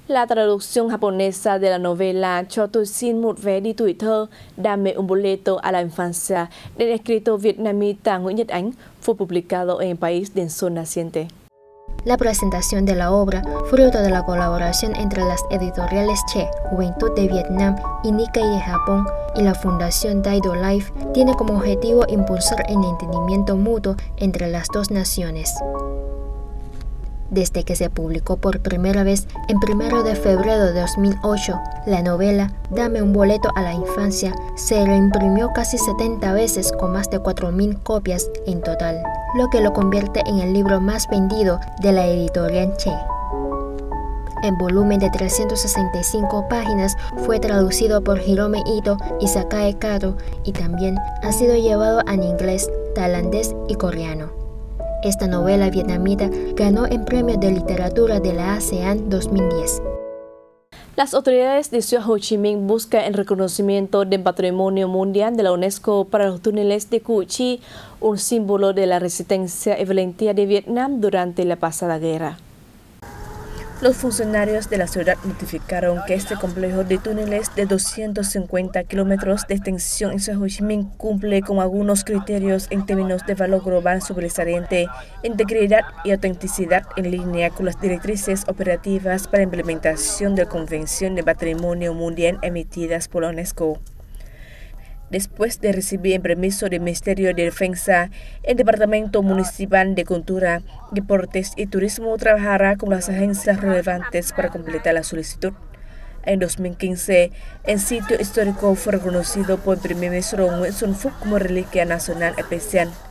La traducción japonesa de la novela Cho tôi xin một vé đi tuổi thơ, Dame un boleto a la infancia, del escritor vietnamita Nguyễn Nhật Ánh, fue publicado en el país del sol naciente. La presentación de la obra, fruto de la colaboración entre las editoriales Che, Juventud de Vietnam y Nikkei de Japón, y la Fundación Daido Life, tiene como objetivo impulsar el entendimiento mutuo entre las dos naciones. Desde que se publicó por primera vez en 1 de febrero de 2008, la novela Dame un boleto a la infancia se reimprimió casi 70 veces con más de 4.000 copias en total, lo que lo convierte en el libro más vendido de la editorial Che. El volumen de 365 páginas fue traducido por Hirome Ito y Sakae Kato y también ha sido llevado en inglés, tailandés y coreano. Esta novela vietnamita ganó el Premio de Literatura de la ASEAN 2010. Las autoridades de Ciudad Ho Chi Minh buscan el reconocimiento del Patrimonio Mundial de la UNESCO para los túneles de Cu Chi, un símbolo de la resistencia y valentía de Vietnam durante la pasada guerra. Los funcionarios de la ciudad notificaron que este complejo de túneles de 250 kilómetros de extensión en Ciudad Ho Chi Minh cumple con algunos criterios en términos de valor global sobresaliente, integridad y autenticidad en línea con las directrices operativas para implementación de la Convención de Patrimonio Mundial emitidas por la UNESCO. Después de recibir el permiso del Ministerio de Defensa, el Departamento Municipal de Cultura, Deportes y Turismo trabajará con las agencias relevantes para completar la solicitud. En 2015, el sitio histórico fue reconocido por el primer ministro Nguyễn Xuân Phúc como reliquia nacional especial.